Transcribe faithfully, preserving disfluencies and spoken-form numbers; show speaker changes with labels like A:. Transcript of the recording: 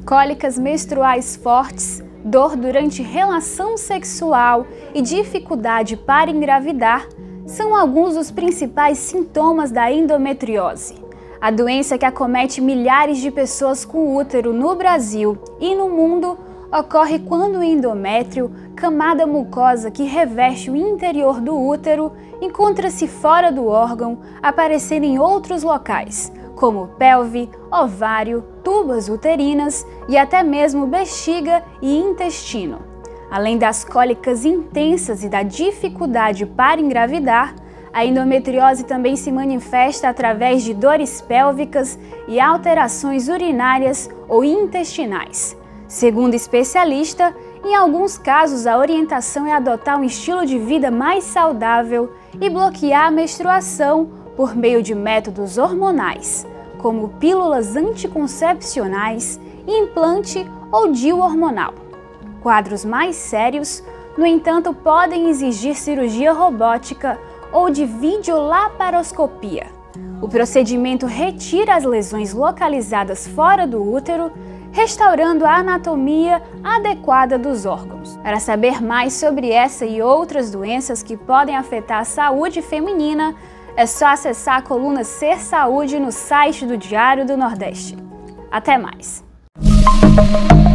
A: Cólicas menstruais fortes, dor durante relação sexual e dificuldade para engravidar são alguns dos principais sintomas da endometriose. A doença que acomete milhares de pessoas com útero no Brasil e no mundo ocorre quando o endométrio, camada mucosa que reveste o interior do útero, encontra-se fora do órgão, aparecendo em outros locais, como pelve, ovário, tubas uterinas e até mesmo bexiga e intestino. Além das cólicas intensas e da dificuldade para engravidar, a endometriose também se manifesta através de dores pélvicas e alterações urinárias ou intestinais. Segundo especialista, em alguns casos a orientação é adotar um estilo de vida mais saudável e bloquear a menstruação por meio de métodos hormonais, como pílulas anticoncepcionais, implante ou D I U hormonal. Quadros mais sérios, no entanto, podem exigir cirurgia robótica ou de videolaparoscopia. O procedimento retira as lesões localizadas fora do útero, restaurando a anatomia adequada dos órgãos. Para saber mais sobre essa e outras doenças que podem afetar a saúde feminina, é só acessar a coluna Ser Saúde no site do Diário do Nordeste. Até mais!